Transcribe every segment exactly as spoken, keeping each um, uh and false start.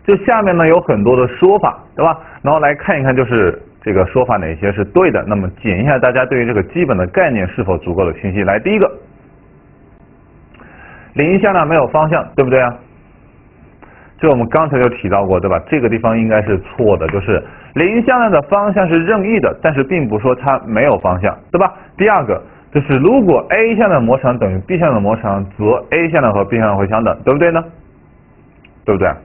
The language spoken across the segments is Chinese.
就下面呢有很多的说法，对吧？然后来看一看就是这个说法哪些是对的，那么检一下大家对于这个基本的概念是否足够的清晰。来，第一个，零向量没有方向，对不对啊？这我们刚才就提到过，对吧？这个地方应该是错的，就是零向量的方向是任意的，但是并不说它没有方向，对吧？第二个就是如果 A 向量的模长等于 B 向量的模长，则 A 向量和 B 向量会相等，对不对呢？对不对？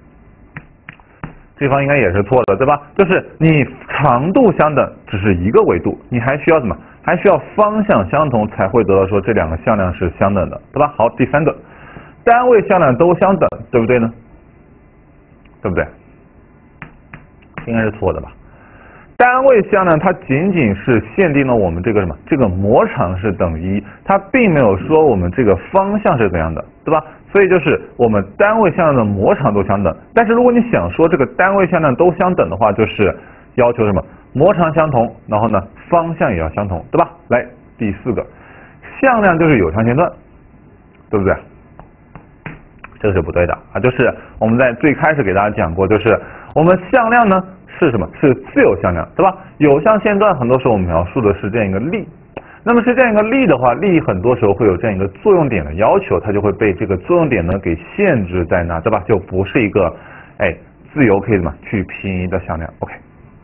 这方应该也是错的，对吧？就是你长度相等只是一个维度，你还需要什么？还需要方向相同才会得到说这两个向量是相等的，对吧？好，第三个，单位向量都相等，对不对呢？对不对？应该是错的吧？单位向量它仅仅是限定了我们这个什么？这个模长是等于一，它并没有说我们这个方向是怎样的，对吧？所以就是我们单位向量的模长都相等。但是如果你想说这个单位向量都相等的话，就是要求什么？模长相同，然后呢方向也要相同，对吧？来，第四个，向量就是有长线段，对不对？这个是不对的啊，就是我们在最开始给大家讲过，就是我们向量呢是什么？是自由向量，对吧？有象限段很多时候我们描述的是这样一个力，那么是这样一个力的话，力很多时候会有这样一个作用点的要求，它就会被这个作用点呢给限制在那，对吧？就不是一个哎自由可以怎么去平移的向量。OK，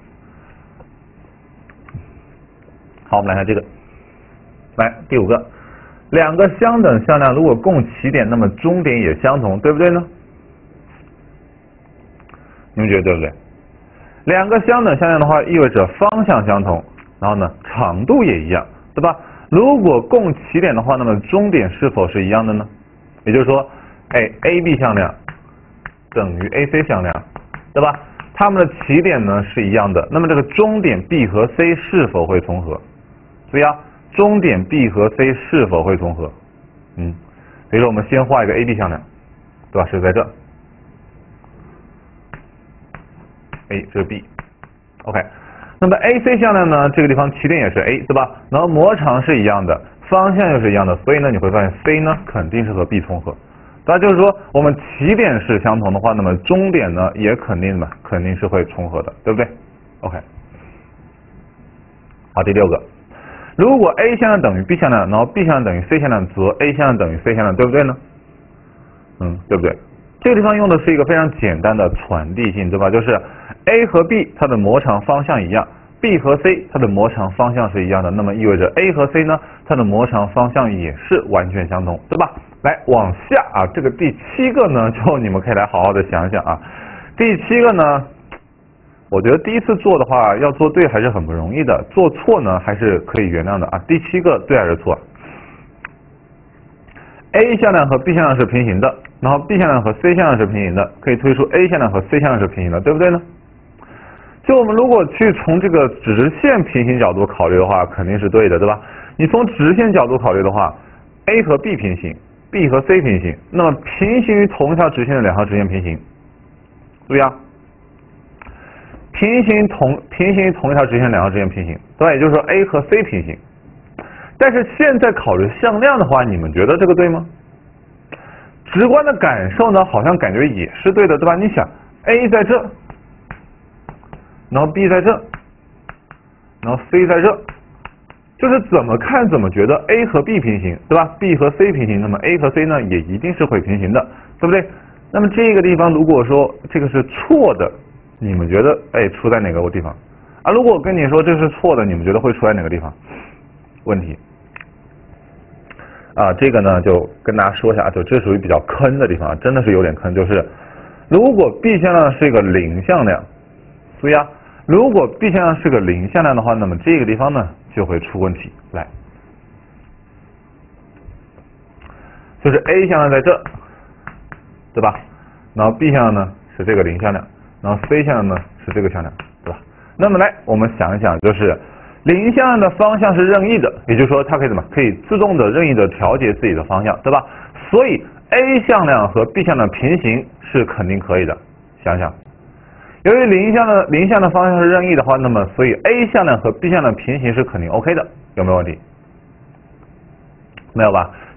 好，我们来看这个，来第五个。两个相等向量如果共起点，那么终点也相同，对不对呢？你们觉得对不对？两个相等向量的话，意味着方向相同，然后呢，长度也一样，对吧？如果共起点的话，那么终点是否是一样的呢？也就是说，哎 ，A B 向量等于 A C 向量，对吧？它们的起点呢是一样的，那么这个终点 B 和 C 是否会重合？注意啊。终点 B 和 C 是否会重合？嗯，比如说我们先画一个 A B 向量，对吧？是在这 ，A 这是 B，OK。那么 A C 向量呢，这个地方起点也是 A， 对吧？然后模长是一样的，方向又是一样的，所以呢你会发现 C 呢肯定是和 B 重合。那就是说我们起点是相同的话，那么终点呢也肯定嘛，肯定是会重合的，对不对 ？OK。好，第六个。如果 A 向量等于 B 向量，然后 B 向量等于 C 向量，则 A 向量等于 C 向量，对不对呢？嗯，对不对？这个地方用的是一个非常简单的传递性，对吧？就是 A 和 B 它的模长方向一样 ，B 和 C 它的模长方向是一样的，那么意味着 A 和 C 呢，它的模长方向也是完全相同，对吧？来往下啊，这个第七个呢，就你们可以来好好的想想啊。第七个呢？我觉得第一次做的话，要做对还是很不容易的，做错呢还是可以原谅的啊。第七个对还是错 ？A 向量和 B 向量是平行的，然后 B 向量和 C 向量是平行的，可以推出 A 向量和 C 向量是平行的，对不对呢？就我们如果去从这个直线平行角度考虑的话，肯定是对的，对吧？你从直线角度考虑的话 ，A 和 B 平行 ，B 和 C 平行，那么平行于同一条直线的两条直线平行，注意啊。平行同平行于同一条直线，两条直线平行，对吧？也就是说 A 和 C 平行。但是现在考虑向量的话，你们觉得这个对吗？直观的感受呢，好像感觉也是对的，对吧？你想 A 在这，然后 B 在这，然后 C 在这，就是怎么看怎么觉得 A 和 B 平行，对吧 ？B 和 C 平行，那么 A 和 C 呢也一定是会平行的，对不对？那么这个地方如果说这个是错的。你们觉得哎出在哪个地方啊？如果我跟你说这是错的，你们觉得会出在哪个地方？问题啊，这个呢就跟大家说一下，就这属于比较坑的地方，真的是有点坑。就是如果 B 向量是一个零向量，注意啊，如果 B 向量是个零向量的话，那么这个地方呢就会出问题。来，就是 A 向量在这，对吧？然后 B 向量呢是这个零向量。然后 C 向量呢是这个向量，对吧？那么来，我们想一想，就是零向量的方向是任意的，也就是说它可以怎么？可以自动的任意的调节自己的方向，对吧？所以 A 向量和 B 向量平行是肯定可以的。想想，由于零向的零向的方向是任意的话，那么所以 A 向量和 B 向量平行是肯定 OK 的，有没有问题？没有吧？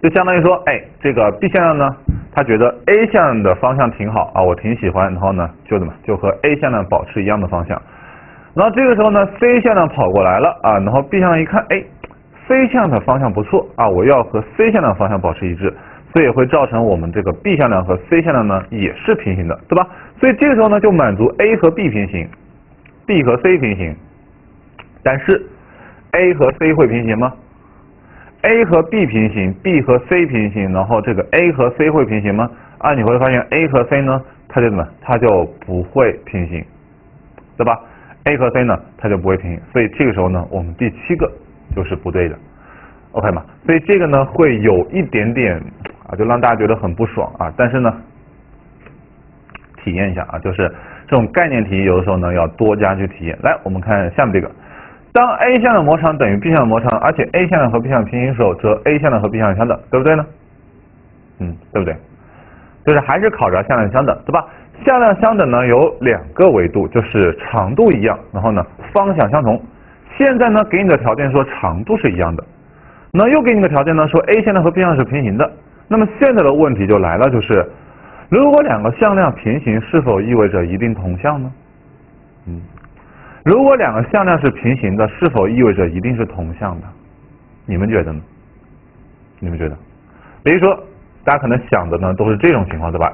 就相当于说，哎，这个 B 向量呢，他觉得 A 向量的方向挺好啊，我挺喜欢，然后呢，就怎么就和 A 向量保持一样的方向。然后这个时候呢 ，C 向量跑过来了啊，然后 B 向量一看，哎 ，C 向量的方向不错啊，我要和 C 向量方向保持一致，所以会造成我们这个 B 向量和 C 向量呢也是平行的，对吧？所以这个时候呢，就满足 A 和 B 平行 ，B 和 C 平行，但是 A 和 C 会平行吗 ？A 和 B 平行 ，B 和 C 平行，然后这个 A 和 C 会平行吗？啊，你会发现 A 和 C 呢，它就怎么，它就不会平行，对吧 ？A 和 C 呢，它就不会平行，所以这个时候呢，我们第七个就是不对的 ，OK 吗？所以这个呢，会有一点点啊，就让大家觉得很不爽啊，但是呢，体验一下啊，就是这种概念题，有的时候呢要多加去体验。来，我们看下面这个。当 A 向量模长等于 B 向量模长，而且 A 向量和 B 向量平行的时候，则 A 向量和 B 向量相等，对不对呢？嗯，对不对？就是还是考察向量相等，对吧？向量相等呢有两个维度，就是长度一样，然后呢方向相同。现在呢给你的条件说长度是一样的，那又给你个条件呢说 A 向量和 B 向量是平行的。那么现在的问题就来了，就是如果两个向量平行，是否意味着一定同向呢？嗯。如果两个向量是平行的，是否意味着一定是同向的？你们觉得呢？你们觉得？比如说，大家可能想的呢都是这种情况，对吧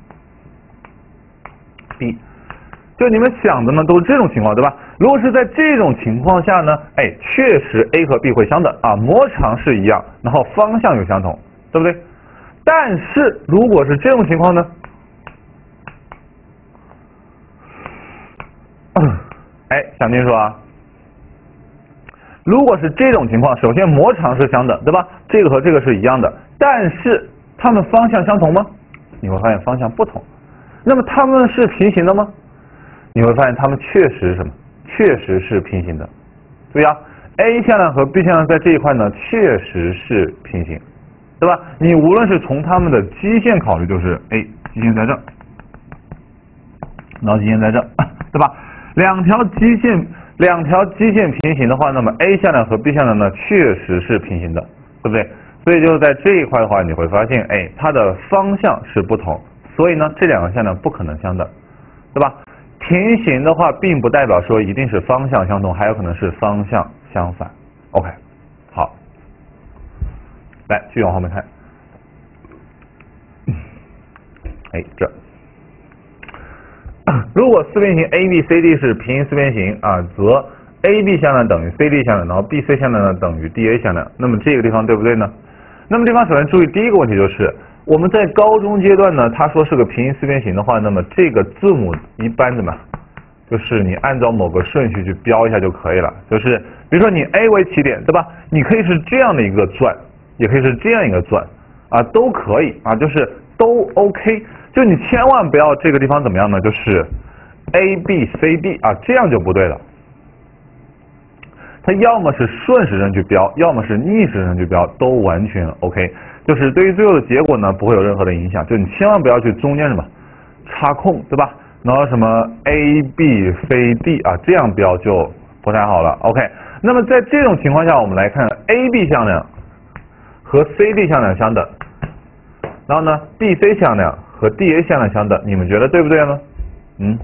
？A、B， 就你们想的呢都是这种情况，对吧？如果是在这种情况下呢，哎，确实 A 和 B 会相等啊，模长是一样，然后方向又相同，对不对？但是如果是这种情况呢？哎，想清楚啊！如果是这种情况，首先模长是相等，对吧？这个和这个是一样的，但是它们方向相同吗？你会发现方向不同。那么它们是平行的吗？你会发现它们确实是什么？确实是平行的。注意啊 ，A 向量和 B 向量在这一块呢，确实是平行，对吧？你无论是从它们的基线考虑，就是 A 基线在这，然后基线在这，对吧？两条基线，两条基线平行的话，那么 A 向量和 B 向量呢，确实是平行的，对不对？所以就是在这一块的话，你会发现，哎，它的方向是不同，所以呢，这两个向量不可能相等，对吧？平行的话，并不代表说一定是方向相同，还有可能是方向相反。OK， 好，来继续往后面看，哎，这。如果四边形 A B C D 是平行四边形啊，则 A B 向量等于 C D 向量，然后 B C 向量呢等于 D A 向量。那么这个地方对不对呢？那么地方首先注意第一个问题就是，我们在高中阶段呢，他说是个平行四边形的话，那么这个字母一般怎么，就是你按照某个顺序去标一下就可以了。就是比如说你 A 为起点，对吧？你可以是这样的一个转，也可以是这样一个转啊，都可以啊，就是都 OK。就你千万不要这个地方怎么样呢？就是 A B C D 啊，这样就不对了。它要么是顺时针去标，要么是逆时针去标，都完全 OK。就是对于最后的结果呢，不会有任何的影响。就你千万不要去中间什么插空，对吧？然后什么 A B C D 啊，这样标就不太好了。OK， 那么在这种情况下，我们来看 A B 向量和 C D 向量相等，然后呢 B C 向量和 D A 向量相等，你们觉得对不对呢？嗯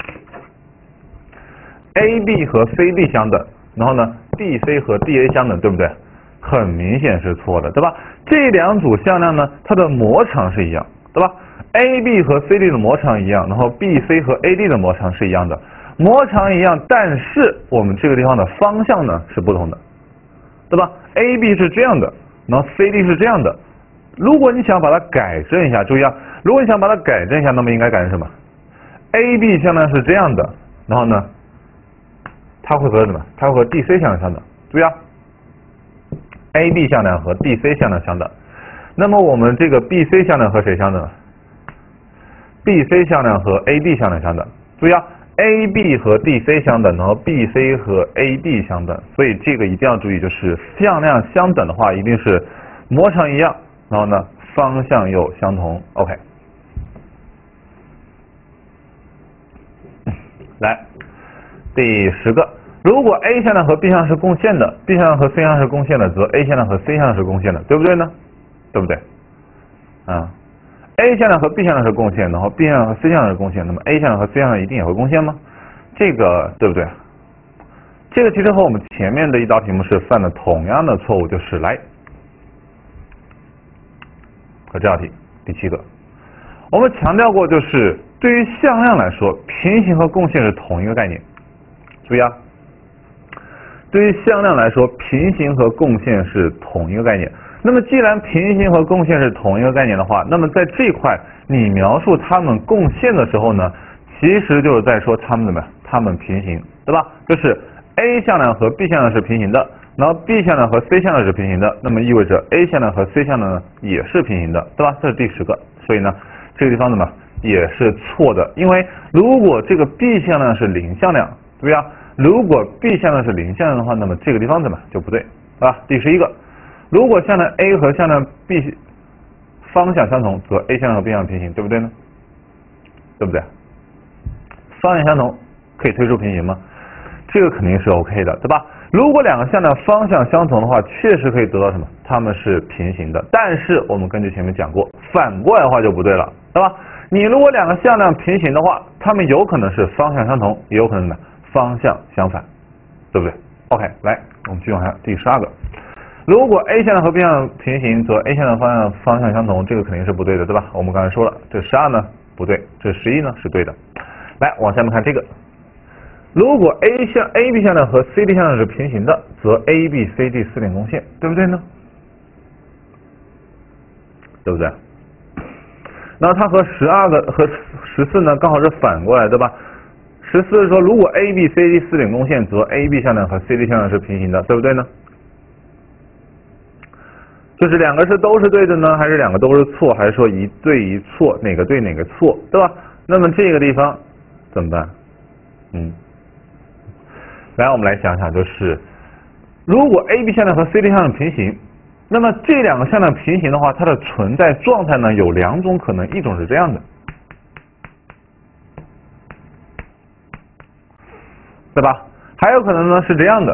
，A B 和 C D 相等，然后呢 B C 和 D A 相等，对不对？很明显是错的，对吧？这两组向量呢，它的模长是一样，对吧 ？A B 和 C D 的模长一样，然后 B C 和 A D 的模长是一样的，模长一样，但是我们这个地方的方向呢是不同的，对吧 ？A B 是这样的，然后 C D 是这样的。如果你想把它改正一下，注意啊，如果你想把它改正一下，那么应该改成什么 ？A B 向量是这样的，然后呢，它会和什么？它会和 D C 向量相等。注意啊 ，A B 向量和 D C 向量相等。那么我们这个 B C 向量和谁相等 ？B C 向量和 A D 向量相等。注意啊 ，A B 和 D C 相等，然后 B C 和 A D 相等。所以这个一定要注意，就是向量相等的话，一定是模长一样。然后呢，方向又相同 ，OK。来，第十个，如果 A 向量和 B 向量是共线的 ，B 向量和 C 向量是共线的，则 A 向量和 C 向量是共线的，对不对呢？ 对不对？啊 ，A 向量和 B 向量是共线，然后 B 向量和 C 向量是共线，那么 A 向量和 C 向量一定也会共线吗？这个对不对？这个其实和我们前面的一道题目是犯的同样的错误，就是来和这道题第七个，我们强调过，就是对于向量来说，平行和共线是同一个概念。注意啊，对于向量来说，平行和共线是同一个概念。那么既然平行和共线是同一个概念的话，那么在这一块你描述它们共线的时候呢，其实就是在说它们怎么样，它们平行，对吧？就是 A 向量和 B 向量是平行的，然后 B 向量和 C 向量是平行的，那么意味着 A 向量和 C 向量呢也是平行的，对吧？这是第十个，所以呢这个地方怎么也是错的，因为如果这个 B 向量是零向量，对吧？如果 B 向量是零向量的话，那么这个地方怎么就不对，对吧？第十一个，如果向量 A 和向量 B 方向相同，则 A 向量和 B 向量平行，对不对呢？对不对？方向相同可以推出平行吗？这个肯定是 OK 的，对吧？如果两个向量方向相同的话，确实可以得到什么？它们是平行的。但是我们根据前面讲过，反过来的话就不对了，对吧？你如果两个向量平行的话，它们有可能是方向相同，也有可能呢方向相反，对不对 ？OK， 来，我们继续往下，第十二个。如果 A 向量和 B 向量平行，则 A 向量方向方向相同，这个肯定是不对的，对吧？我们刚才说了，这十二呢不对，这十一呢是对的。来，往下面看这个。如果 A 向 A B 向量和 C D 向量是平行的，则 A B C D 四点共线，对不对呢？对不对？那它和十二个和十四呢刚好是反过来，对吧？十四是说，如果 A B C D 四点共线，则 A B 向量和 C D 向量是平行的，对不对呢？就是两个是都是对的呢，还是两个都是错，还是说一对一错，哪个对哪个错，对吧？那么这个地方怎么办？嗯。来，我们来想想，就是如果 A B 向量和 C D 向量平行，那么这两个向量平行的话，它的存在状态呢有两种可能，一种是这样的，对吧？还有可能呢是这样的，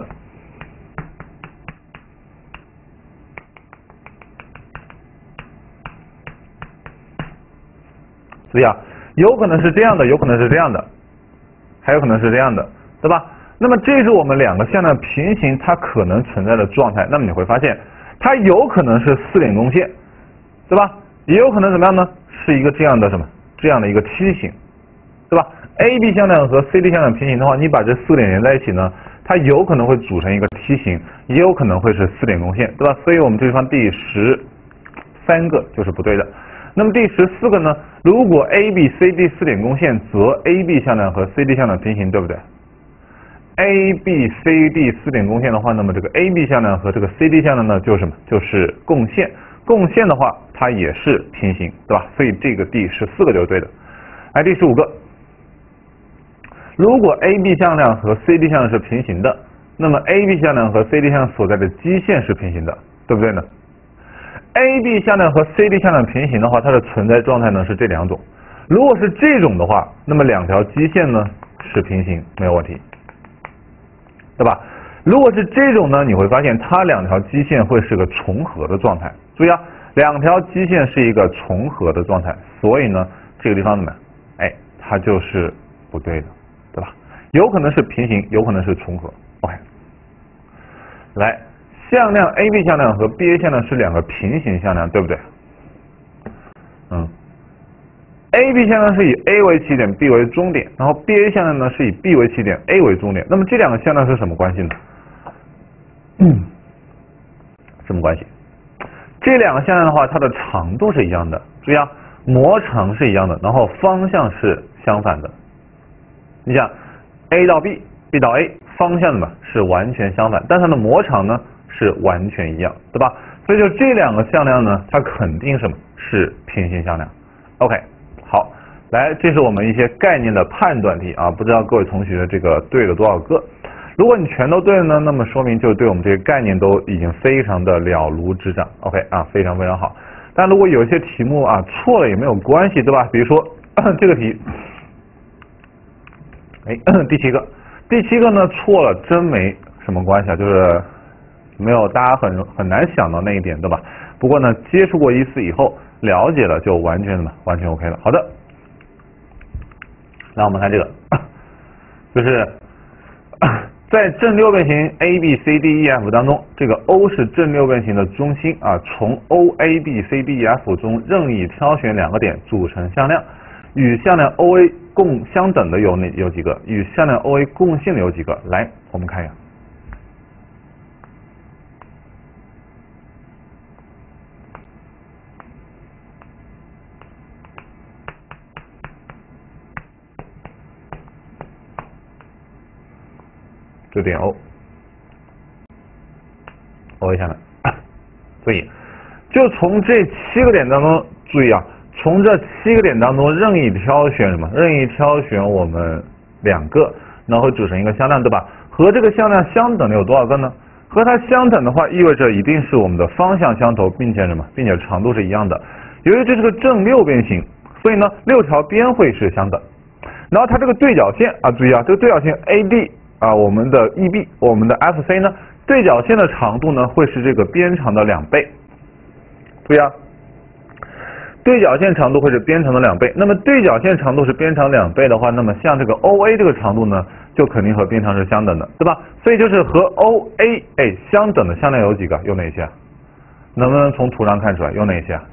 所以啊，有可能是这样的，有可能是这样的，还有可能是这样的，对吧？那么这是我们两个向量平行它可能存在的状态。那么你会发现，它有可能是四点共线，对吧？也有可能怎么样呢？是一个这样的什么？这样的一个梯形，对吧 ？A B 向量和 C D 向量平行的话，你把这四点连在一起呢，它有可能会组成一个梯形，也有可能会是四点共线，对吧？所以我们这地方第十三个就是不对的。那么第十四个呢？如果 A B C D 四点共线，则 A B 向量和 C D 向量平行，对不对？A B C D 四点共线的话，那么这个 A B 向量和这个 C D 向量呢，就是什么？就是共线。共线的话，它也是平行，对吧？所以这个第十四个就是对的。来，第十五个，如果 A B 向量和 C D 向量是平行的，那么 A B 向量和 C D 向量所在的基线是平行的，对不对呢 ？A B 向量和 C D 向量平行的话，它的存在状态呢是这两种。如果是这种的话，那么两条基线呢是平行，没有问题。对吧？如果是这种呢，你会发现它两条基线会是个重合的状态。注意啊，两条基线是一个重合的状态，所以呢，这个地方怎么样？哎，它就是不对的，对吧？有可能是平行，有可能是重合。OK， 来，向量 A B 向量和 B A 向量是两个平行向量，对不对？嗯。A B 向量是以 A 为起点 ，B 为终点，然后 B A 向量呢是以 B 为起点 ，A 为终点。那么这两个向量是什么关系呢？嗯，什么关系？这两个向量的话，它的长度是一样的，注意啊，模长是一样的，然后方向是相反的。你想 ，A 到 B，B 到 A， 方向嘛是完全相反，但它的模长呢是完全一样，对吧？所以就这两个向量呢，它肯定什么是平行向量。OK。好，来，这是我们一些概念的判断题啊，不知道各位同学这个对了多少个？如果你全都对了呢，那么说明就对我们这些概念都已经非常的了如指掌。OK 啊，非常非常好。但如果有一些题目啊错了也没有关系，对吧？比如说这个题，哎，第七个，第七个呢错了真没什么关系啊，就是没有大家很很难想到那一点，对吧？ 不过呢，接触过一次以后，了解了就完全什么，完全 OK 了。好的，那我们看这个，就是在正六边形 A B C D E F 当中，这个 O 是正六边形的中心啊，从 O A B C D E F 中任意挑选两个点组成向量，与向量 O A 共相等的有哪有几个？与向量 O A 共性的有几个？来，我们看一下。这点 O，O A 下面，所以就从这七个点当中，注意啊，从这七个点当中任意挑选什么？任意挑选我们两个，然后组成一个向量，对吧？和这个向量相等的有多少个呢？和它相等的话，意味着一定是我们的方向相同，并且什么？并且长度是一样的。由于这是个正六边形，所以呢，六条边会是相等。然后它这个对角线啊，注意啊，这个对角线 A D。啊，我们的 E B， 我们的 F C 呢，对角线的长度呢会是这个边长的两倍。注意啊，对角线长度会是边长的两倍。那么对角线长度是边长两倍的话，那么像这个 O A 这个长度呢，就肯定和边长是相等的，对吧？所以就是和 O A 哎相等的向量有几个？有哪些？能不能从图上看出来？有哪些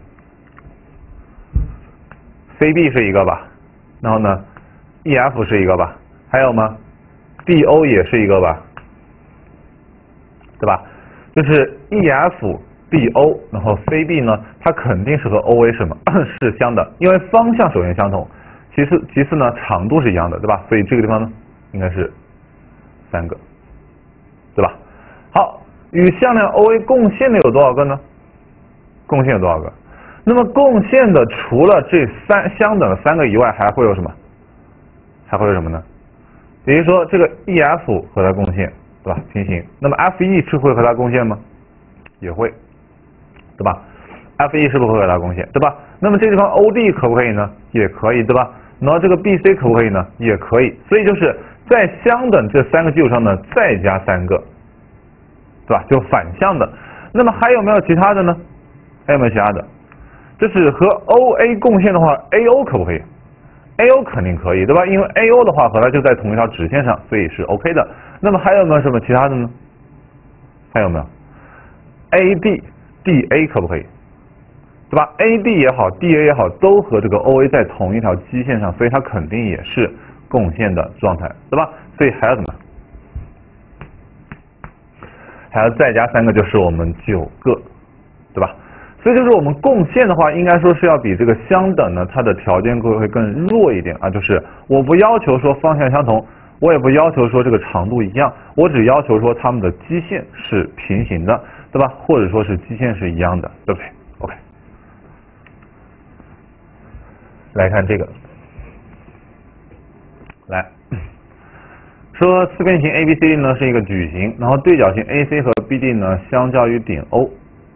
？C B 是一个吧，然后呢 ，E F 是一个吧，还有吗？ D O 也是一个吧，对吧？就是 E F、D O， 然后 C B 呢，它肯定是和 O A 什么是相的，因为方向首先相同，其次其次呢长度是一样的，对吧？所以这个地方呢应该是三个，对吧？好，与向量 O A 共线的有多少个呢？共线有多少个？那么共线的除了这三相等的三个以外，还会有什么？还会有什么呢？ 也就是说，这个 E F 和它共线，对吧？平行。那么 F E 是会和它共线吗？也会，对吧 ？F E 是不是会和它共线，对吧？那么这地方 O D 可不可以呢？也可以，对吧？然后这个 B C 可不可以呢？也可以。所以就是在相等这三个基础上呢，再加三个，对吧？就反向的。那么还有没有其他的呢？还有没有其他的？就是和 O A 共线的话 ，A O 可不可以？ A O 肯定可以，对吧？因为 A O 的话和它就在同一条直线上，所以是 OK 的。那么还有没有什么其他的呢？还有没有 ？A D、D A 可不可以？对吧 ？A D 也好 ，D A 也好，都和这个 O A 在同一条基线上，所以它肯定也是共线的状态，对吧？所以还要怎么？还要再加三个，就是我们九个，对吧？ 所以就是我们共线的话，应该说是要比这个相等呢，它的条件会更弱一点啊。就是我不要求说方向相同，我也不要求说这个长度一样，我只要求说它们的基线是平行的，对吧？或者说是基线是一样的，对不对 ？OK。来看这个，来说四边形 A B C D 呢是一个矩形，然后对角线 A C 和 B D 呢相交于点 O。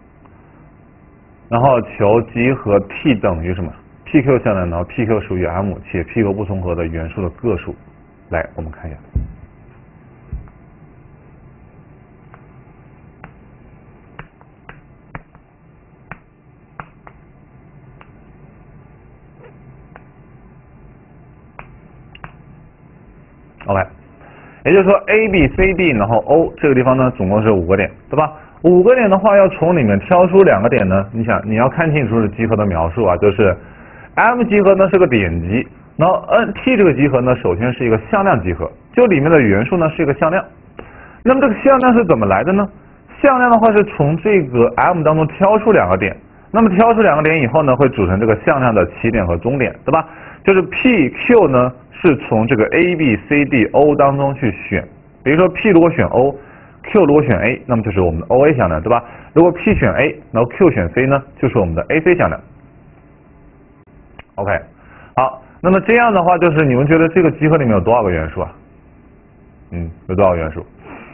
然后求集合 P 等于什么 ？P Q 向量，然后 P Q 属于 M， 且 P Q 不重合的元素的个数。来，我们看一下。OK， 也就是说 A B C D， 然后 O 这个地方呢，总共是五个点，对吧？ 五个点的话，要从里面挑出两个点呢。你想，你要看清楚是集合的描述啊，就是 M 集合呢是个点集，然后 N T 这个集合呢，首先是一个向量集合，就里面的元素呢是一个向量。那么这个向量是怎么来的呢？向量的话是从这个 M 当中挑出两个点，那么挑出两个点以后呢，会组成这个向量的起点和终点，对吧？就是 P Q 呢是从这个 A B C D O 当中去选，比如说 P 如果选 O。Q 如果选 A， 那么就是我们的 O A 向量，对吧？如果 P 选 A， 然后 Q 选 C 呢，就是我们的 A C 向量。OK， 好，那么这样的话，就是你们觉得这个集合里面有多少个元素啊？嗯，有多少个元素？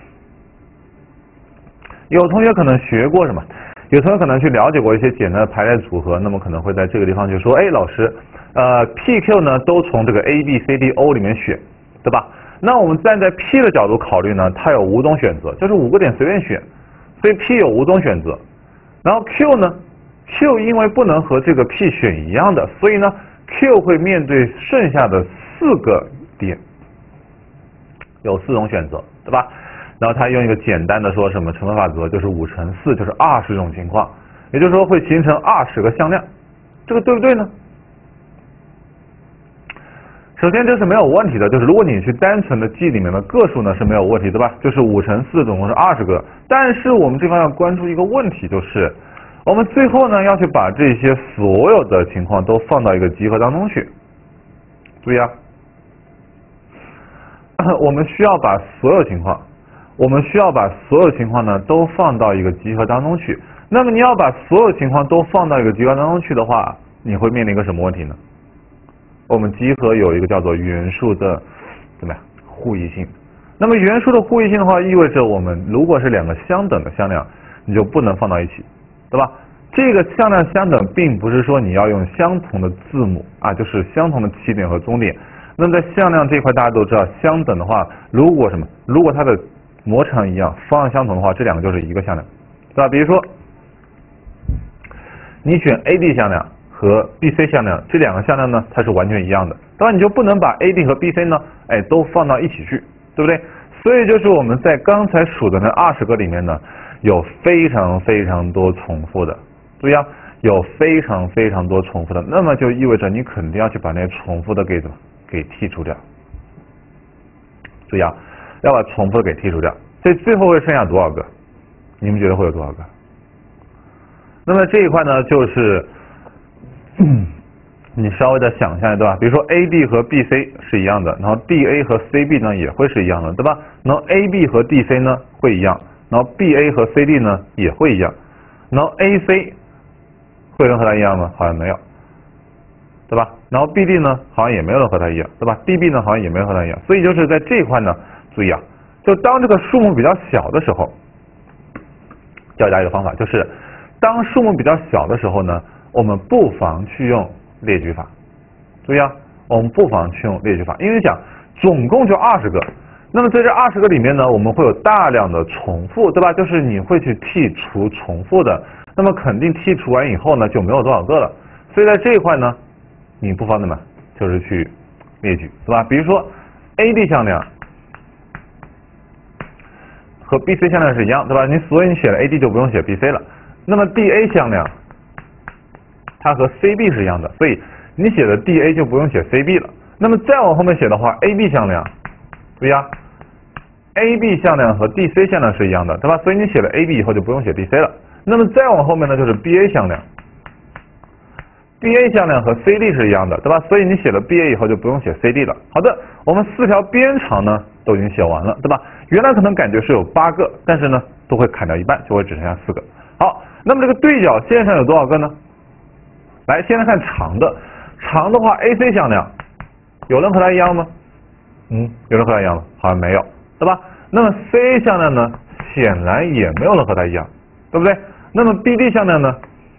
有同学可能学过什么？有同学可能去了解过一些简单的排列组合，那么可能会在这个地方就说，哎，老师，呃 ，P Q 呢都从这个 A B C D O 里面选，对吧？ 那我们站在 P 的角度考虑呢，它有五种选择，就是五个点随便选，所以 P 有五种选择。然后 Q 呢 Q 因为不能和这个 P 选一样的，所以呢 Q 会面对剩下的四个点，有四种选择，对吧？然后他用一个简单的说什么乘法法则，就是五乘四就是二十种情况，也就是说会形成二十个向量，这个对不对呢？首先这是没有问题的，就是如果你去单纯的记里面的个数呢是没有问题，对吧？就是五乘四总共是二十个，但是我们这方要关注一个问题，就是我们最后呢要去把这些所有的情况都放到一个集合当中去。注意啊，我们需要把所有情况，我们需要把所有情况呢都放到一个集合当中去。那么你要把所有情况都放到一个集合当中去的话，你会面临一个什么问题呢？我们集合有一个叫做元数的怎么样互异性。那么元数的互异性的话，意味着我们如果是两个相等的向量，你就不能放到一起，对吧？这个向量相等，并不是说你要用相同的字母啊，就是相同的起点和终点。那么在向量这块，大家都知道，相等的话，如果什么，如果它的模长一样，方向相同的话，这两个就是一个向量，对吧？比如说，你选 A D 向量和 B C 向量，这两个向量呢，它是完全一样的，当然你就不能把 A D 和 B C 呢，哎，都放到一起去，对不对？所以就是我们在刚才数的那二十个里面呢，有非常非常多重复的，注意啊，有非常非常多重复的，那么就意味着你肯定要去把那些重复的给怎么给剔除掉。注意啊，要把重复的给剔除掉，所以最后会剩下多少个？你们觉得会有多少个？那么这一块呢，就是嗯你稍微的想象对吧？比如说 A D 和 B C 是一样的，然后 D A 和 C B 呢也会是一样的，对吧？然后 A B 和 D C 呢会一样，然后 B A 和 C D 呢也会一样，然后 A C 会跟和它一样吗？好像没有，对吧？然后 B D 呢好像也没有和它一样，对吧 ？D B 呢好像也没有和它一样，所以就是在这一块呢，注意啊，就当这个数目比较小的时候，教大家一个方法，就是当数目比较小的时候呢，我们不妨去用列举法。注意啊，我们不妨去用列举法，因为讲总共就二十个，那么在这二十个里面呢，我们会有大量的重复，对吧？就是你会去剔除重复的，那么肯定剔除完以后呢，就没有多少个了。所以在这一块呢，你不妨怎么就是去列举，对吧？比如说 A D 向量和 B C 向量是一样，对吧？你所以你写了 A D 就不用写 B C 了。那么 D A 向量它和 C B 是一样的，所以你写的 D A 就不用写 C B 了。那么再往后面写的话 ，A B 向量，注意啊 ，A B 向量和 D C 向量是一样的，对吧？所以你写了 A B 以后就不用写 D C 了。那么再往后面呢，就是 B A 向量 ，B A 向量和 C D 是一样的，对吧？所以你写了 B A 以后就不用写 C D 了。好的，我们四条边长呢都已经写完了，对吧？原来可能感觉是有八个，但是呢都会砍掉一半，就会只剩下四个。好，那么这个对角线上有多少个呢？来，先来看长的，长的话 A C 向量，有人和它一样吗？嗯，有人和它一样吗？好像没有，对吧？那么 C A 向量呢，显然也没有人和它一样，对不对？那么 B D 向量呢，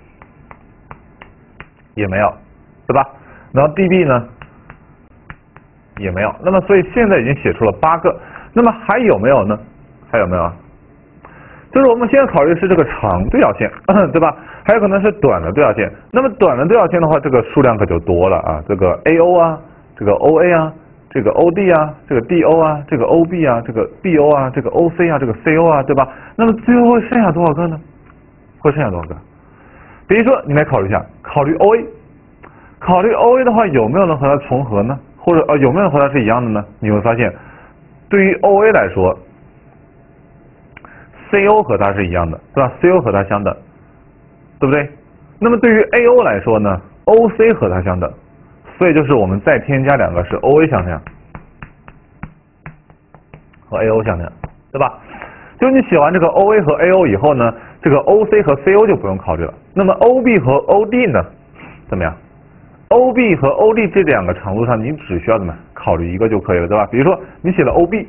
也没有，对吧？然后 D B 呢，也没有。那么所以现在已经写出了八个，那么还有没有呢？还有没有啊？就是我们现在考虑的是这个长对角线，对吧？还有可能是短的对角线。那么短的对角线的话，这个数量可就多了啊。这个 A O 啊，这个 O A 啊，这个 O D 啊，这个 D O 啊，这个 O B 啊，这个 B O 啊，这个 O C 啊，这个 C O 啊，对吧？那么最后会剩下多少个呢？会剩下多少个？比如说你来考虑一下，考虑 O A， 考虑 O A 的话，有没有人和它重合呢？或者呃有没有人和它是一样的呢？你会发现，对于 O A 来说，C O 和它是一样的，对吧 ？C O 和它相等，对不对？那么对于 A O 来说呢 ，O C 和它相等，所以就是我们再添加两个是 O A 向量和 A O 向量，对吧？就你写完这个 O A 和 A O 以后呢，这个 O C 和 C O 就不用考虑了。那么 O B 和 O D 呢，怎么样 ？O B 和 O D 这两个长度上，你只需要怎么考虑一个就可以了，对吧？比如说你写了 O B。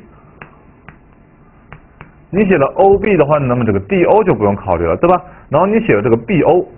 你写了 O B 的话，那么这个 D O 就不用考虑了，对吧？然后你写了这个 B O，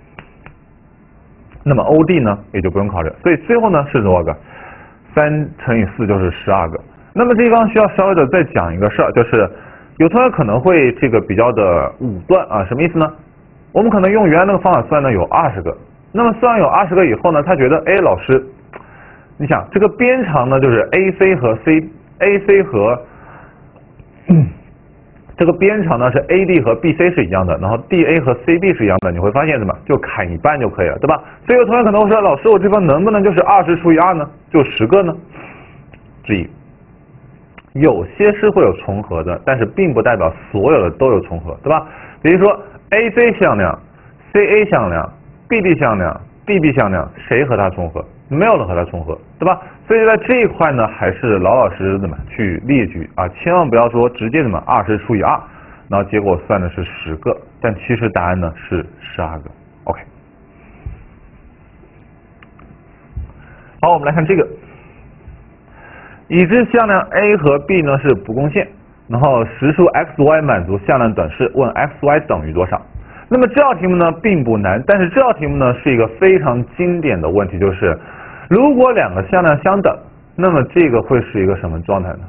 那么 O D 呢也就不用考虑了。所以最后呢是多少个？三乘以四就是十二个。那么这地方需要稍微的再讲一个事儿，就是有同学可能会这个比较的武断啊，什么意思呢？ 我们可能用原来那个方法算呢有二十个，那么算有二十个以后呢，他觉得，哎，老师，你想这个边长呢就是 A C 和 C，A C 和、嗯、这个边长呢是 A D 和 B C 是一样的，然后 D A 和 C B 是一样的，你会发现什么？就砍一半就可以了，对吧？所以有同学可能会说，老师，我这方能不能就是二十除以二呢？就十个呢？注意，有些是会有重合的，但是并不代表所有的都有重合，对吧？比如说 A C 向量、C A 向量、B D 向量、D B 向量，谁和它重合？没有人和它重合，对吧？所以在这一块呢，还是老老实实怎么去列举啊，千万不要说直接怎么二十除以二，然后结果算的是十个，但其实答案呢是十二个。OK， 好，我们来看这个，已知向量 A 和 B 呢是不共线，然后实数 x y 满足向量短式，问 x y 等于多少？那么这道题目呢并不难，但是这道题目呢是一个非常经典的问题，就是如果两个向量相等，那么这个会是一个什么状态呢？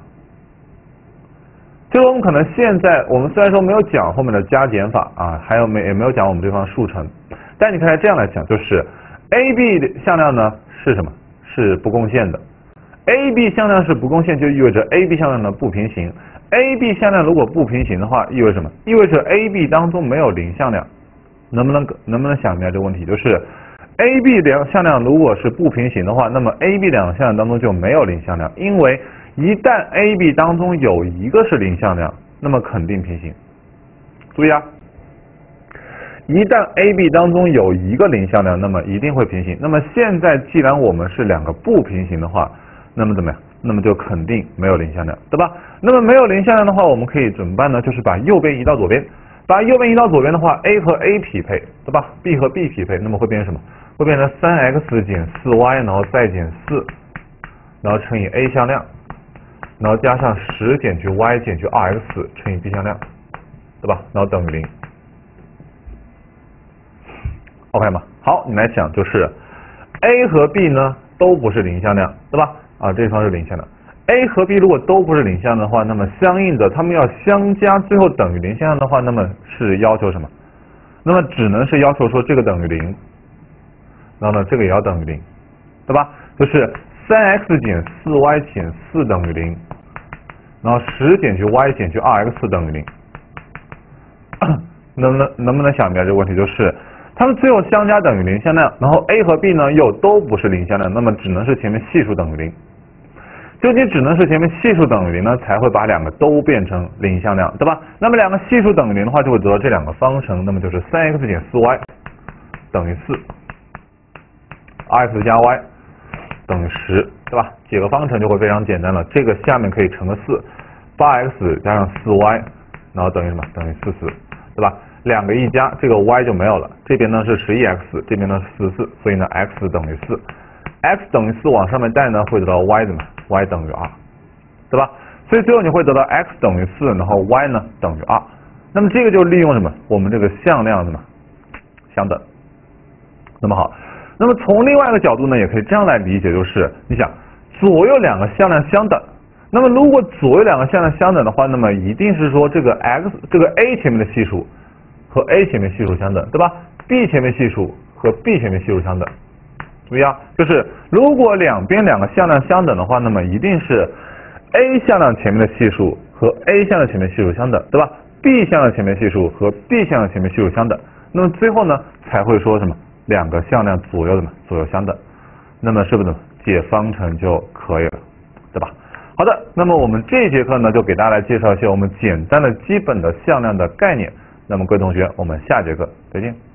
就是我们可能现在我们虽然说没有讲后面的加减法啊，还有没也没有讲我们这方数乘，但你可以这样来讲，就是 A B 的向量呢是什么？是不共线的。A B 向量是不共线，就意味着 A B 向量呢不平行。A B 向量如果不平行的话，意味着什么？意味着 A B 当中没有零向量。能不能能不能想明白这个问题？就是 A B 两向量如果是不平行的话，那么 A B 两个向量当中就没有零向量，因为一旦 A B 当中有一个是零向量，那么肯定平行。注意啊，一旦 A B 当中有一个零向量，那么一定会平行。那么现在既然我们是两个不平行的话，那么怎么样？那么就肯定没有零向量，对吧？那么没有零向量的话，我们可以怎么办呢？就是把右边移到左边，把右边移到左边的话 ，A 和 A 匹配，对吧 ？B 和 B 匹配，那么会变成什么？会变成 三 x 减 四 y， 然后再减四，然后乘以 A 向量，然后加上十减去 y 减去 二 x 乘以 B 向量，对吧？然后等于零。OK 吗？好，你来想，就是 A 和 B 呢都不是零向量，对吧？啊，这方是零向量。A 和 B 如果都不是零向量的话，那么相应的，它们要相加，最后等于零向量的话，那么是要求什么？那么只能是要求说这个等于零，然后呢，这个也要等于零，对吧？就是 三 x 减 四 y 减四等于零，然后十减去 y 减去 二 x 等于零。能不能能不能想明白这个问题？就是它们最后相加等于零向量，然后 A 和 B 呢又都不是零向量，那么只能是前面系数等于零。就你只能是前面系数等于零呢，才会把两个都变成零向量，对吧？那么两个系数等于零的话，就会得到这两个方程，那么就是 三 x 减 四 y 等于四 ，x 加 y 等于十，对吧？解个方程就会非常简单了。这个下面可以乘个四， 八 x 加上 四 y， 然后等于什么？等于四十，对吧？两个一加，这个 y 就没有了。这边呢是 十一 x， 这边呢是四十四，所以呢 x 等于四。x 等于四往上面带呢，会得到 y 怎么 y 等于二，对吧？所以最后你会得到 x 等于四，然后 y 呢等于二。那么这个就利用什么？我们这个向量什么相等。那么好，那么从另外一个角度呢，也可以这样来理解，就是你想左右两个向量相等，那么如果左右两个向量相等的话，那么一定是说这个 x 这个 a 前面的系数和 a 前面系数相等，对吧 ？b 前面系数和 b 前面系数相等。注意啊，就是如果两边两个向量相等的话，那么一定是 a 向量前面的系数和 a 向量前面系数相等，对吧 ？b 向量前面系数和 b 向量前面系数相等，那么最后呢才会说什么两个向量左右的嘛左右相等，那么是不是解方程就可以了，对吧？好的，那么我们这一节课呢就给大家来介绍一些我们简单的基本的向量的概念。那么各位同学，我们下节课再见。